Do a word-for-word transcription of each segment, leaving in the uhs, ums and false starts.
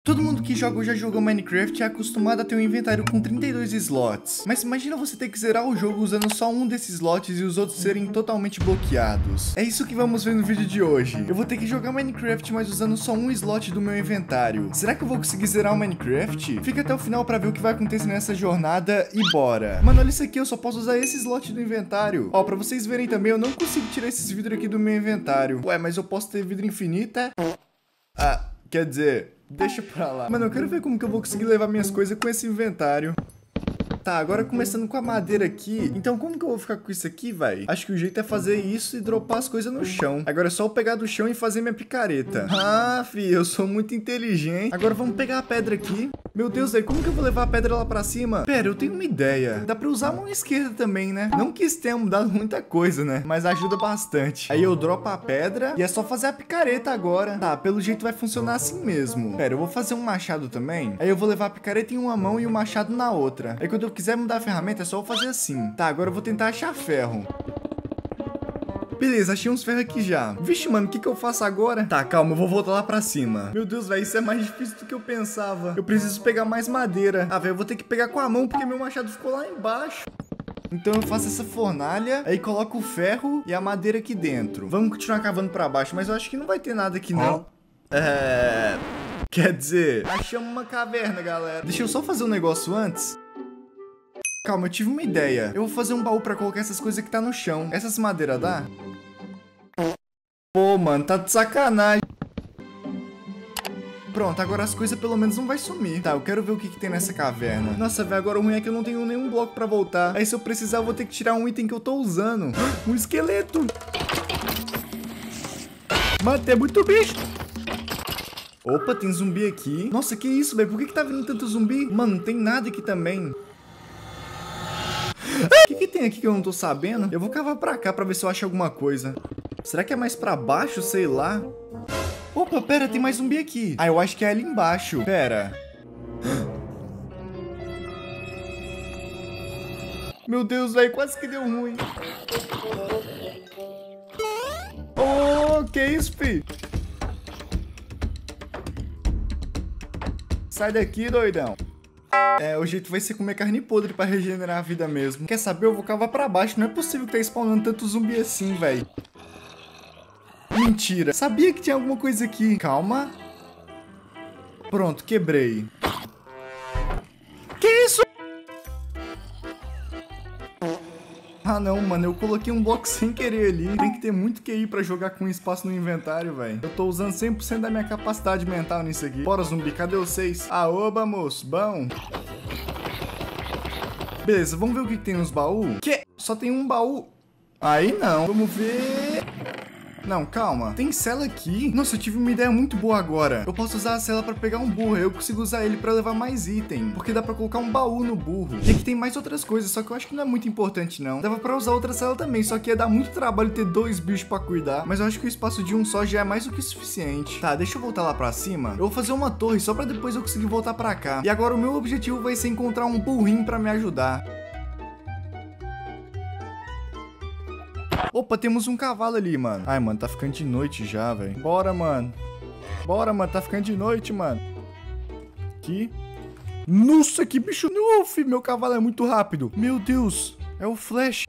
Todo mundo que joga ou já jogou Minecraft é acostumado a ter um inventário com trinta e dois slots. Mas imagina você ter que zerar o jogo usando só um desses slots e os outros serem totalmente bloqueados. É isso que vamos ver no vídeo de hoje. Eu vou ter que jogar Minecraft, mas usando só um slot do meu inventário. Será que eu vou conseguir zerar o Minecraft? Fica até o final pra ver o que vai acontecer nessa jornada e bora. Mano, olha isso aqui, eu só posso usar esse slot do inventário. Ó, pra vocês verem também, eu não consigo tirar esses vidros aqui do meu inventário. Ué, mas eu posso ter vidro infinita? Ah, quer dizer... Deixa pra lá. Mano, eu quero ver como que eu vou conseguir levar minhas coisas com esse inventário. Tá, agora começando com a madeira aqui. Então como que eu vou ficar com isso aqui, vai? Acho que o jeito é fazer isso e dropar as coisas no chão. Agora é só eu pegar do chão e fazer minha picareta. Ah, fi, eu sou muito inteligente. Agora vamos pegar a pedra aqui. Meu Deus, aí como que eu vou levar a pedra lá pra cima? Pera, eu tenho uma ideia. Dá pra usar a mão esquerda também, né? Não que isso tenha mudado muita coisa, né? Mas ajuda bastante. Aí eu dropo a pedra e é só fazer a picareta agora. Tá, pelo jeito vai funcionar assim mesmo. Pera, eu vou fazer um machado também. Aí eu vou levar a picareta em uma mão e o machado na outra. Aí quando eu quiser mudar a ferramenta é só eu fazer assim. Tá, agora eu vou tentar achar ferro. Beleza, achei uns ferros aqui já. Vixe, mano, o que que eu faço agora? Tá, calma, eu vou voltar lá pra cima. Meu Deus, velho, isso é mais difícil do que eu pensava. Eu preciso pegar mais madeira. Ah, velho, eu vou ter que pegar com a mão porque meu machado ficou lá embaixo. Então eu faço essa fornalha, aí coloco o ferro e a madeira aqui dentro. Vamos continuar cavando pra baixo, mas eu acho que não vai ter nada aqui, não. É... Quer dizer, achamos uma caverna, galera. Deixa eu só fazer um negócio antes. Calma, eu tive uma ideia. Eu vou fazer um baú pra colocar essas coisas que tá no chão. Essas madeiras dá? Pô, mano, tá de sacanagem. Pronto, agora as coisas pelo menos não vai sumir. Tá, eu quero ver o que que tem nessa caverna. Nossa, velho, agora o ruim é que eu não tenho nenhum bloco pra voltar. Aí se eu precisar, eu vou ter que tirar um item que eu tô usando. Um esqueleto. Mano, tem muito bicho. Opa, tem zumbi aqui. Nossa, que isso, velho? Por que que tá vindo tanto zumbi? Mano, não tem nada aqui também. O que que tem aqui que eu não tô sabendo? Eu vou cavar pra cá pra ver se eu acho alguma coisa. Será que é mais pra baixo? Sei lá. Opa, pera, tem mais zumbi aqui. Ah, eu acho que é ali embaixo. Pera. Meu Deus, velho, quase que deu ruim. Oh, que isso, fi? Sai daqui, doidão. É, o jeito vai ser comer carne podre pra regenerar a vida mesmo. Quer saber? Eu vou cavar pra baixo. Não é possível que tá spawnando tanto zumbi assim, velho. Mentira. Sabia que tinha alguma coisa aqui. Calma. Pronto, quebrei. Que isso? Ah, não, mano. Eu coloquei um bloco sem querer ali. Tem que ter muito Q I pra jogar com espaço no inventário, velho. Eu tô usando cem por cento da minha capacidade mental nisso aqui. Bora, zumbi. Cadê vocês? Ah, oba, moço. Bom. Beleza, vamos ver o que tem nos baús. Que? Só tem um baú. Aí não. Vamos ver... Não, calma. Tem cela aqui? Nossa, eu tive uma ideia muito boa agora. Eu posso usar a cela pra pegar um burro. Eu consigo usar ele pra levar mais item. Porque dá pra colocar um baú no burro. E aqui tem mais outras coisas, só que eu acho que não é muito importante, não. Dava pra usar outra cela também, só que ia dar muito trabalho ter dois bichos pra cuidar. Mas eu acho que o espaço de um só já é mais do que suficiente. Tá, deixa eu voltar lá pra cima. Eu vou fazer uma torre só pra depois eu conseguir voltar pra cá. E agora o meu objetivo vai ser encontrar um burrinho pra me ajudar. Opa, temos um cavalo ali, mano. Ai, mano, tá ficando de noite já, velho. Bora, mano. Bora, mano, tá ficando de noite, mano. Aqui. Nossa, que bicho novo, filho. Meu cavalo é muito rápido. Meu Deus, é o Flash.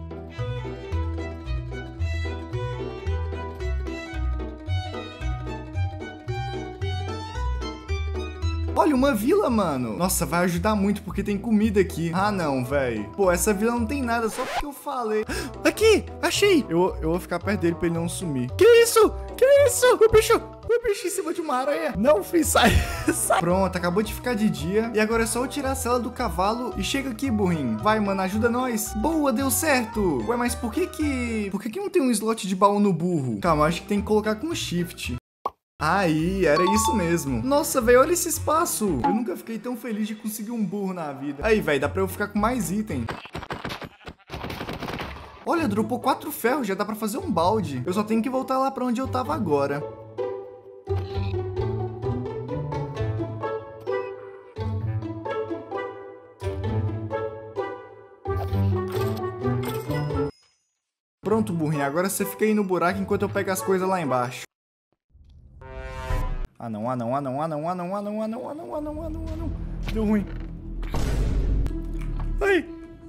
Olha, uma vila, mano. Nossa, vai ajudar muito porque tem comida aqui. Ah, não, velho. Pô, essa vila não tem nada, só porque eu falei. Aqui, achei. Eu, eu vou ficar perto dele pra ele não sumir. Que isso? Que isso? O bicho... O bicho em cima de uma aranha. Não, filho, sai. Sai. Pronto, acabou de ficar de dia. E agora é só eu tirar a cela do cavalo e chega aqui, burrinho. Vai, mano, ajuda nós. Boa, deu certo. Ué, mas por que que... Por que que não tem um slot de baú no burro? Calma, acho que tem que colocar com shift. Aí, era isso mesmo. Nossa, velho, olha esse espaço. Eu nunca fiquei tão feliz de conseguir um burro na vida. Aí, velho, dá pra eu ficar com mais item. Olha, dropou quatro ferros, já dá pra fazer um balde. Eu só tenho que voltar lá pra onde eu tava agora. Pronto, burrinho, agora você fica aí no buraco enquanto eu pego as coisas lá embaixo. Ah não, ah não, ah não, ah não, ah não, ah não, ah não, ah não, ah não, ah não, ah não. Deu ruim. Ai.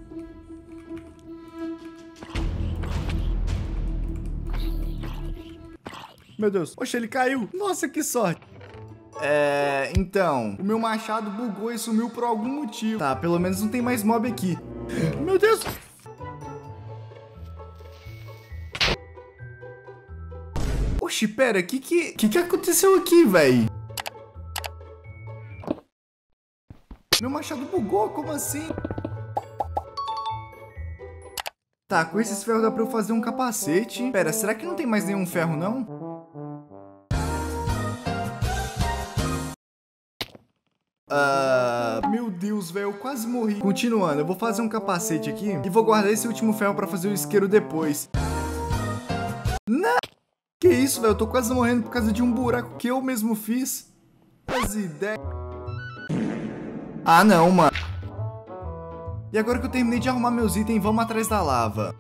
Meu Deus. Oxe, ele caiu. Nossa, que sorte. É... Então, o meu machado bugou e sumiu por algum motivo. Tá, pelo menos não tem mais mob aqui. Meu Deus. Oxi, pera, que que... Que que aconteceu aqui, véi? Meu machado bugou, como assim? Tá, com esses ferros dá pra eu fazer um capacete. Pera, será que não tem mais nenhum ferro, não? Ah, meu Deus, velho, eu quase morri. Continuando, eu vou fazer um capacete aqui e vou guardar esse último ferro pra fazer o isqueiro depois. Não! Que isso, velho, eu tô quase morrendo por causa de um buraco que eu mesmo fiz. As ideias... Ah, não, mano. E agora que eu terminei de arrumar meus itens, vamos atrás da lava.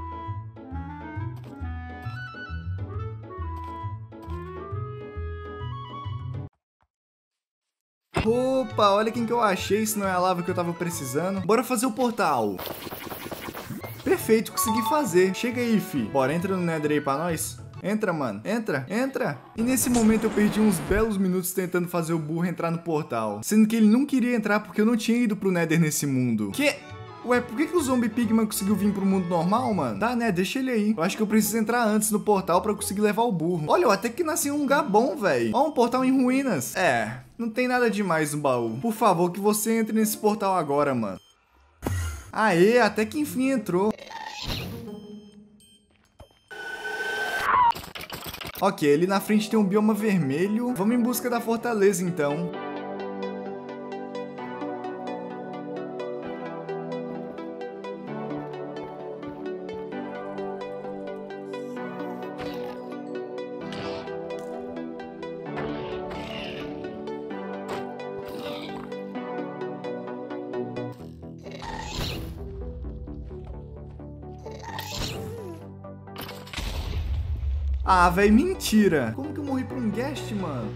Opa, olha quem que eu achei, se não é a lava que eu tava precisando. Bora fazer o portal. Perfeito, consegui fazer. Chega aí, fi. Bora, entra no Nether aí pra nós. Entra, mano. Entra, entra. E nesse momento eu perdi uns belos minutos tentando fazer o burro entrar no portal. Sendo que ele não queria entrar porque eu não tinha ido pro Nether nesse mundo. Que... Ué, por que, que o Zombie Pigman conseguiu vir pro mundo normal, mano? Tá, né? Deixa ele aí. Eu acho que eu preciso entrar antes no portal pra conseguir levar o burro. Olha, eu até que nasci em um lugar bom, velho. Ó, um portal em ruínas. É, não tem nada demais no baú. Por favor, que você entre nesse portal agora, mano. Aê, até que enfim entrou. Ok, ali na frente tem um bioma vermelho. Vamos em busca da fortaleza, então. Ah, velho, mentira. Como que eu morri pra um guest, mano?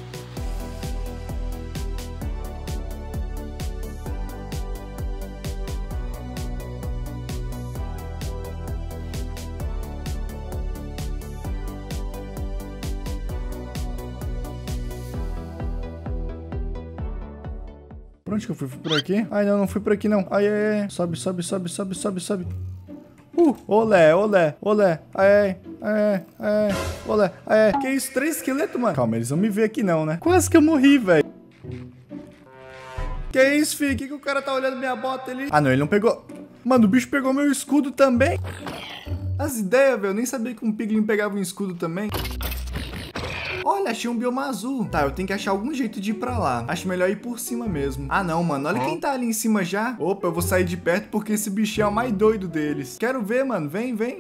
Por onde que eu fui? Fui por aqui? Ai, não, não fui por aqui, não. Ai, ai, ai. Sobe, sobe, sobe, sobe, sobe, sobe. Uh, olé, olé, olé, ai, ai, ai, olé, ai, que isso, três esqueletos, mano? Calma, eles vão me ver aqui não, né? Quase que eu morri, velho. Que isso, filho? Que que o cara tá olhando minha bota ali? Ah, não, ele não pegou. Mano, o bicho pegou meu escudo também. As ideias, velho, eu nem sabia que um piglin pegava um escudo também. Olha, achei um bioma azul. Tá, eu tenho que achar algum jeito de ir pra lá. Acho melhor ir por cima mesmo. Ah, não, mano. Olha quem tá ali em cima já. Opa, eu vou sair de perto porque esse bichinho é o mais doido deles. Quero ver, mano. Vem, vem.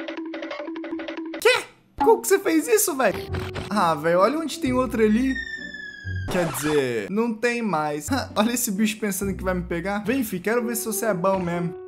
Quê? Como que você fez isso, velho? Ah, velho, olha onde tem outro ali. Quer dizer, não tem mais. Olha esse bicho pensando que vai me pegar. Vem, fi, quero ver se você é bom mesmo.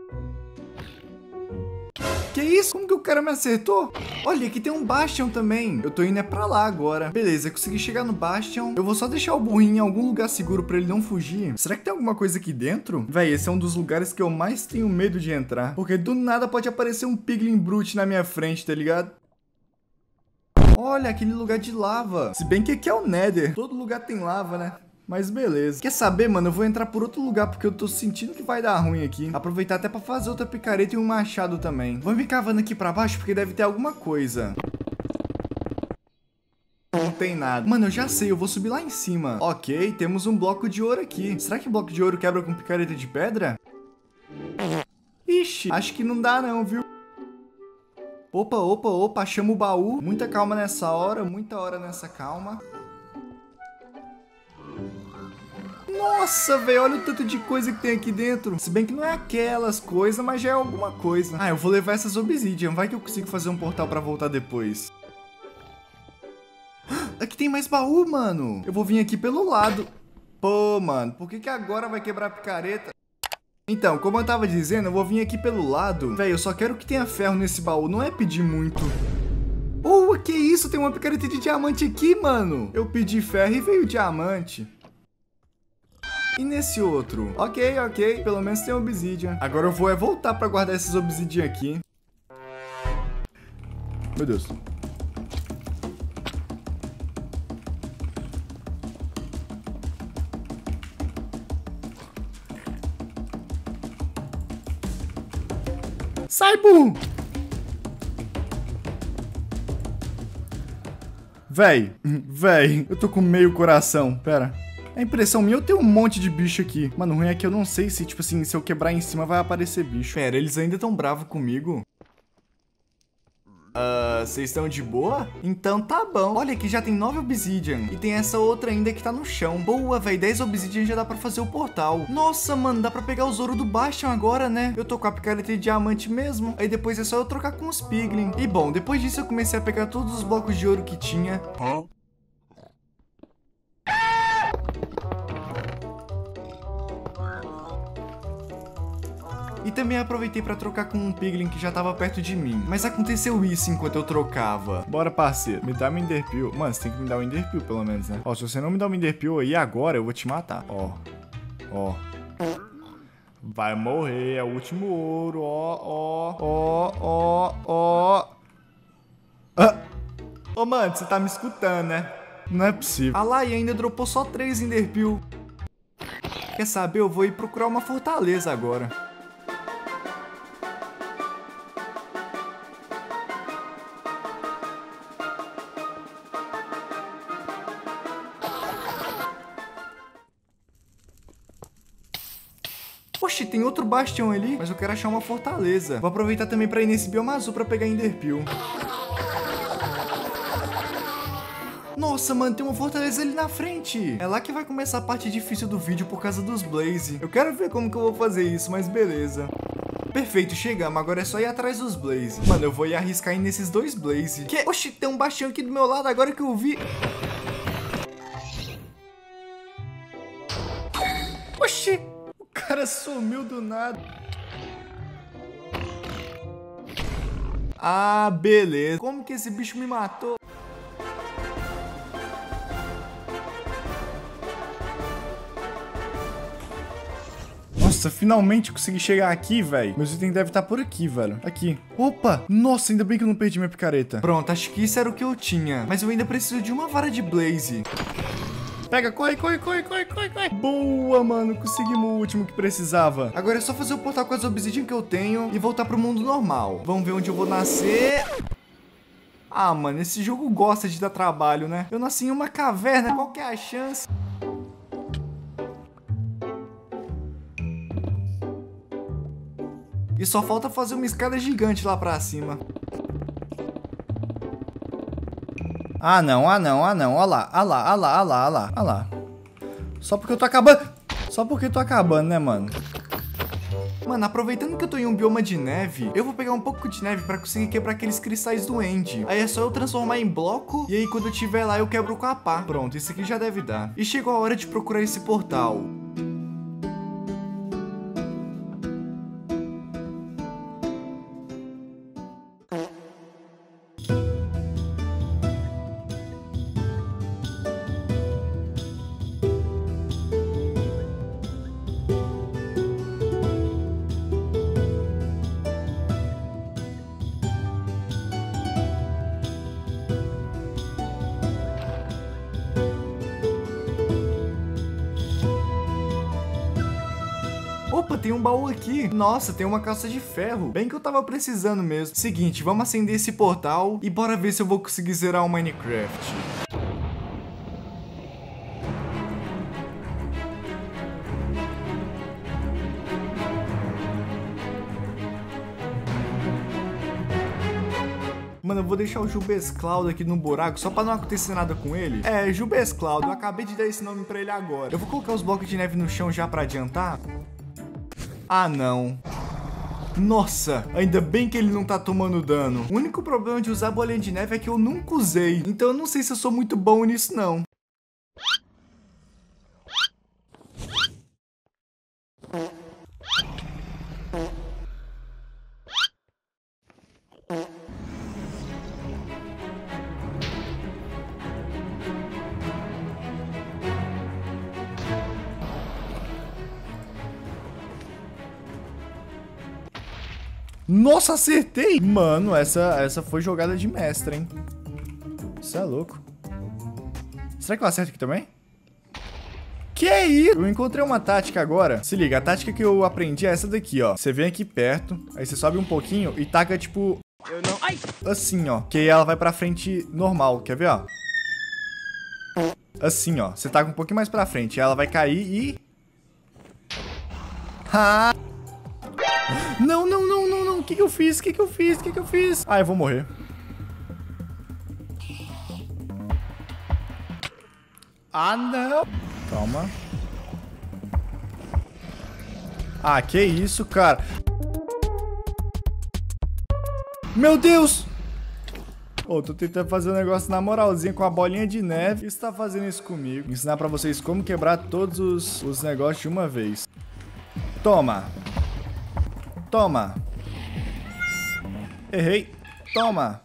Que isso? Como que o cara me acertou? Olha, aqui tem um Bastion também. Eu tô indo é pra lá agora. Beleza, consegui chegar no Bastion. Eu vou só deixar o burrinho em algum lugar seguro pra ele não fugir. Será que tem alguma coisa aqui dentro? Véi, esse é um dos lugares que eu mais tenho medo de entrar. Porque do nada pode aparecer um Piglin Brute na minha frente, tá ligado? Olha, aquele lugar de lava. Se bem que aqui é o Nether. Todo lugar tem lava, né? Mas beleza. Quer saber, mano? Eu vou entrar por outro lugar porque eu tô sentindo que vai dar ruim aqui. Aproveitar até pra fazer outra picareta e um machado também. Vou me cavando aqui pra baixo porque deve ter alguma coisa. Não tem nada. Mano, eu já sei. Eu vou subir lá em cima. Ok, temos um bloco de ouro aqui. Será que bloco de ouro quebra com picareta de pedra? Ixi, acho que não dá não, viu? Opa, opa, opa. Achamos o baú. Muita calma nessa hora. Muita hora nessa calma. Nossa, velho, olha o tanto de coisa que tem aqui dentro. Se bem que não é aquelas coisas, mas já é alguma coisa. Ah, eu vou levar essas obsidian. Vai que eu consigo fazer um portal pra voltar depois. Aqui tem mais baú, mano. Eu vou vir aqui pelo lado. Pô, mano, por que que agora vai quebrar a picareta? Então, como eu tava dizendo, eu vou vir aqui pelo lado. Velho, eu só quero que tenha ferro nesse baú. Não é pedir muito. Oh, que isso? Tem uma picareta de diamante aqui, mano. Eu pedi ferro e veio diamante. E nesse outro? Ok, ok. Pelo menos tem obsidian. Agora eu vou é voltar pra guardar esses obsidian aqui. Meu Deus. Sai, burro! Véi, véi, eu tô com meio coração. Pera. É impressão minha, eu tenho um monte de bicho aqui. Mano, o ruim é que eu não sei se, tipo assim, se eu quebrar em cima vai aparecer bicho. Pera, eles ainda tão bravos comigo? Ah, vocês estão de boa? Então tá bom. Olha, aqui já tem nove obsidian. E tem essa outra ainda que tá no chão. Boa, velho. dez obsidian já dá pra fazer o portal. Nossa, mano, dá pra pegar os ouro do Bastion agora, né? Eu tô com a picareta de diamante mesmo. Aí depois é só eu trocar com os piglin. E bom, depois disso eu comecei a pegar todos os blocos de ouro que tinha. Hã? E também aproveitei pra trocar com um piglin que já tava perto de mim. Mas aconteceu isso enquanto eu trocava. Bora, parceiro. Me dá uma enderpeel. Mano, você tem que me dar um enderpeel, pelo menos, né? Ó, se você não me dá um enderpeel aí agora, eu vou te matar. Ó. Ó. Vai morrer. É o último ouro. Ó, ó, ó, ó, ó. Ah. Ô, mano, você tá me escutando, né? Não é possível. Ah lá, e ainda dropou só três enderpeel. Quer saber? Eu vou ir procurar uma fortaleza agora. Oxe, tem outro bastião ali, mas eu quero achar uma fortaleza. Vou aproveitar também pra ir nesse bioma azul pra pegar enderpeel. Nossa, mano, tem uma fortaleza ali na frente. É lá que vai começar a parte difícil do vídeo por causa dos Blaze. Eu quero ver como que eu vou fazer isso, mas beleza. Perfeito, chegamos. Agora é só ir atrás dos Blaze. Mano, eu vou ir arriscar ir nesses dois Blaze. Que? Oxi, tem um bastião aqui do meu lado agora que eu vi. Oxi, o cara sumiu do nada. Ah, beleza. Como que esse bicho me matou? Nossa, finalmente consegui chegar aqui, velho. Meus itens devem estar por aqui, velho. Aqui. Opa! Nossa, ainda bem que eu não perdi minha picareta. Pronto, acho que isso era o que eu tinha. Mas eu ainda preciso de uma vara de Blaze. Pega, corre, corre, corre, corre, corre, corre. Boa, mano. Conseguimos o último que precisava. Agora é só fazer o portal com as obsidian que eu tenho e voltar pro mundo normal. Vamos ver onde eu vou nascer. Ah, mano, esse jogo gosta de dar trabalho, né? Eu nasci em uma caverna, qual que é a chance? E só falta fazer uma escada gigante lá pra cima. Ah, não, ah, não, ah, não. Olha lá, olha lá, olha lá, olha lá, olha lá, olha lá. Só porque eu tô acabando. Só porque eu tô acabando, né, mano? Mano, aproveitando que eu tô em um bioma de neve, eu vou pegar um pouco de neve pra conseguir quebrar aqueles cristais do End. Aí é só eu transformar em bloco, e aí quando eu tiver lá eu quebro com a pá. Pronto, isso aqui já deve dar. E chegou a hora de procurar esse portal. Opa, tem um baú aqui. Nossa, tem uma calça de ferro. Bem que eu tava precisando mesmo. Seguinte, vamos acender esse portal e bora ver se eu vou conseguir zerar o Minecraft. Mano, eu vou deixar o Jubescloud aqui no buraco só pra não acontecer nada com ele. É, Jubescloud, eu acabei de dar esse nome pra ele agora. Eu vou colocar os blocos de neve no chão já pra adiantar. Ah, não. Nossa, ainda bem que ele não tá tomando dano. O único problema de usar bolinha de neve é que eu nunca usei. Então eu não sei se eu sou muito bom nisso, não. Nossa, acertei! Mano, essa, essa foi jogada de mestre, hein? Isso é louco. Será que eu acerto aqui também? Que é isso? Eu encontrei uma tática agora. Se liga, a tática que eu aprendi é essa daqui, ó. Você vem aqui perto, aí você sobe um pouquinho e taca, tipo... Eu não... Ai! Assim, ó. Que aí ela vai pra frente normal. Quer ver, ó? Assim, ó. Você taca um pouquinho mais pra frente. Ela vai cair e... Ah! Não, não, não, não, não. O que que eu fiz? O que que eu fiz? O que que eu fiz? Ah, eu vou morrer. Ah, não. Calma. Ah, que isso, cara. Meu Deus! Ô, oh, tô tentando fazer um negócio na moralzinha com a bolinha de neve. Você tá fazendo isso comigo? Ensinar pra vocês como quebrar todos os, os negócios de uma vez. Toma. Toma. Errei. Toma.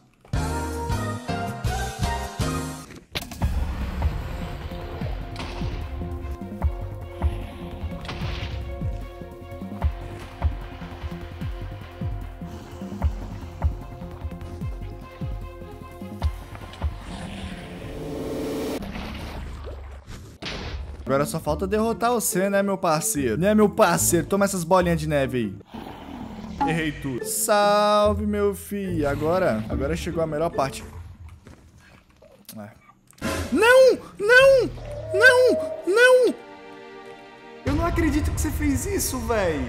Agora só falta derrotar você, né, meu parceiro? Né, meu parceiro? Toma essas bolinhas de neve aí. Errei tudo. Salve, meu filho. Agora, agora chegou a melhor parte. É. Não! Não! Não! Não! Eu não acredito que você fez isso, véi.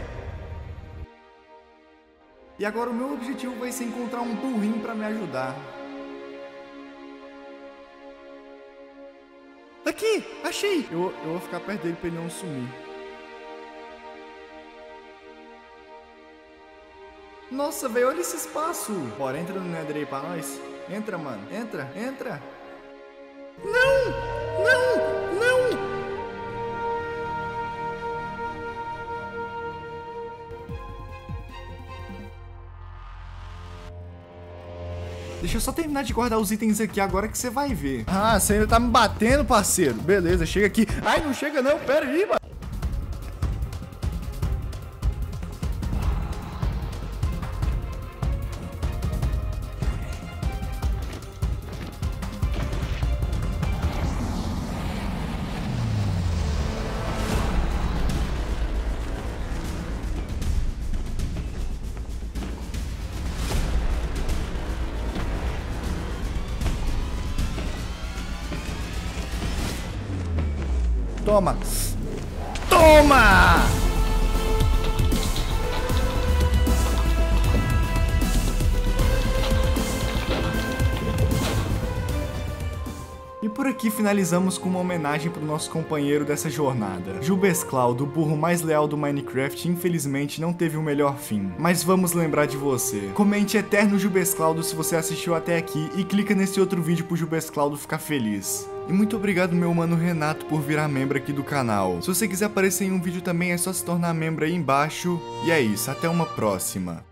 E agora o meu objetivo vai ser encontrar um burrinho pra me ajudar. Aqui! Achei! Eu, eu vou ficar perto dele pra ele não sumir. Nossa, velho, olha esse espaço! Bora, entra no Nether aí pra nós. Entra, mano. Entra, entra. Não! Não! Não! Deixa eu só terminar de guardar os itens aqui agora que você vai ver. Ah, você ainda tá me batendo, parceiro. Beleza, chega aqui. Ai, não chega não, pera aí, mano. Toma! Toma! E por aqui finalizamos com uma homenagem para o nosso companheiro dessa jornada. Jubesclaud, o burro mais leal do Minecraft, infelizmente não teve o melhor fim. Mas vamos lembrar de você. Comente Eterno Jubesclaud se você assistiu até aqui e clica nesse outro vídeo pro Jubesclaud ficar feliz. E muito obrigado, meu mano Renato, por virar membro aqui do canal. Se você quiser aparecer em um vídeo também, é só se tornar membro aí embaixo. E é isso, até uma próxima.